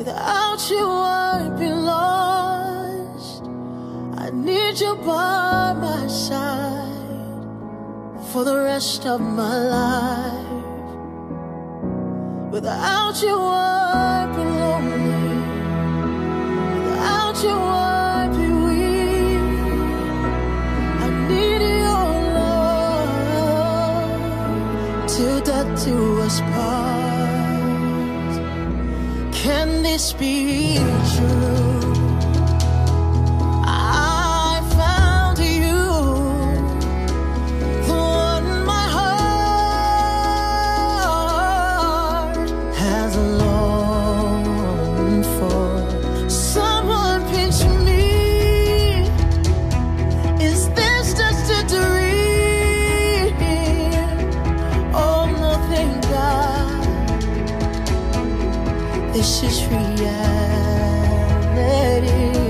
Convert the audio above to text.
Without you I'd be lost. I need you by my side for the rest of my life. Without you I'd be lonely. Without you I'd be weak. I need your love till death do us part. Can this be true? This is reality.